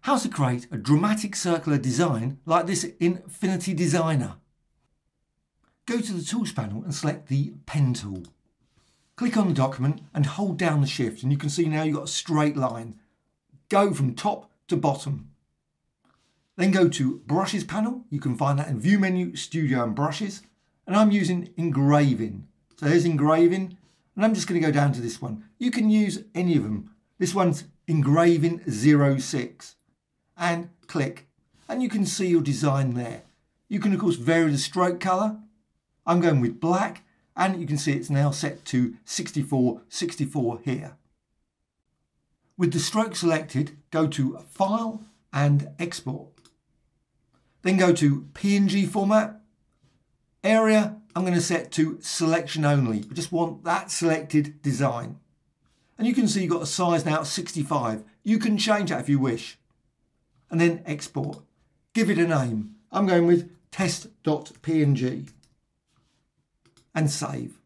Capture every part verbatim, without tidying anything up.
how to create a dramatic circular design like this in Affinity Designer. Go to the Tools panel and select the Pen tool. Click on the document and hold down the Shift, and you can see now you've got a straight line. Go from top to bottom. Then go to Brushes panel. You can find that in View menu, Studio and Brushes. And I'm using Engraving. So there's Engraving, and I'm just going to go down to this one. You can use any of them. This one's Engraving zero six. And click, and you can see your design there. You can of course vary the stroke colour. I'm going with black, and you can see it's now set to sixty-four sixty-four here. With the stroke selected, go to File and Export. Then go to P N G format. Area, I'm going to set to selection only. I just want that selected design. And you can see you've got a size now sixty-five. You can change that if you wish. And then export. Give it a name. I'm going with test dot P N G. And save.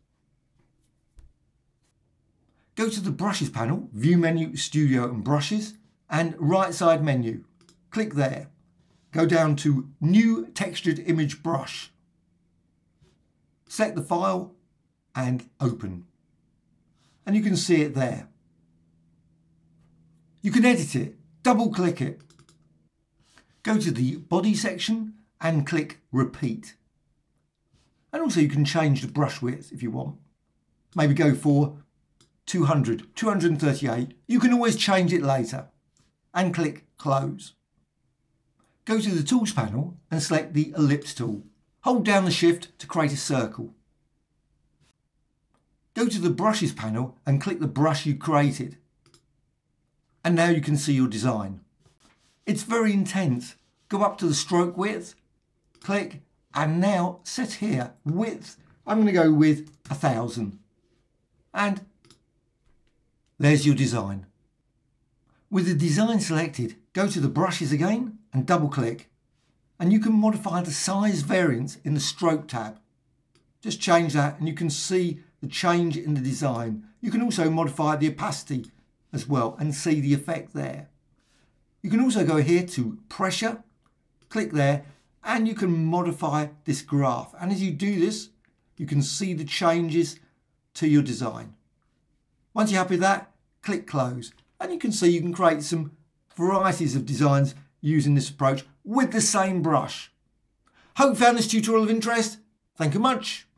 Go to the Brushes panel, View menu, Studio and Brushes, and right side menu. Click there. Go down to New Textured Image Brush. Select the file and open. And you can see it there. You can edit it, double click it. Go to the body section and click repeat. And also you can change the brush width if you want. Maybe go for two hundred, two hundred thirty-eight. You can always change it later. And click close. Go to the Tools panel and select the Ellipse tool. Hold down the Shift to create a circle. Go to the Brushes panel and click the brush you created. And now you can see your design. It's very intense. Go up to the stroke width, click, and now set here width. I'm going to go with a thousand. And there's your design. With the design selected, go to the brushes again and double click. And you can modify the size variance in the stroke tab. Just change that and you can see the change in the design. You can also modify the opacity as well and see the effect there. You can also go here to pressure, click there, and you can modify this graph. And as you do this, you can see the changes to your design. Once you're happy with that, click close. And you can see you can create some varieties of designs using this approach with the same brush. Hope you found this tutorial of interest. Thank you much.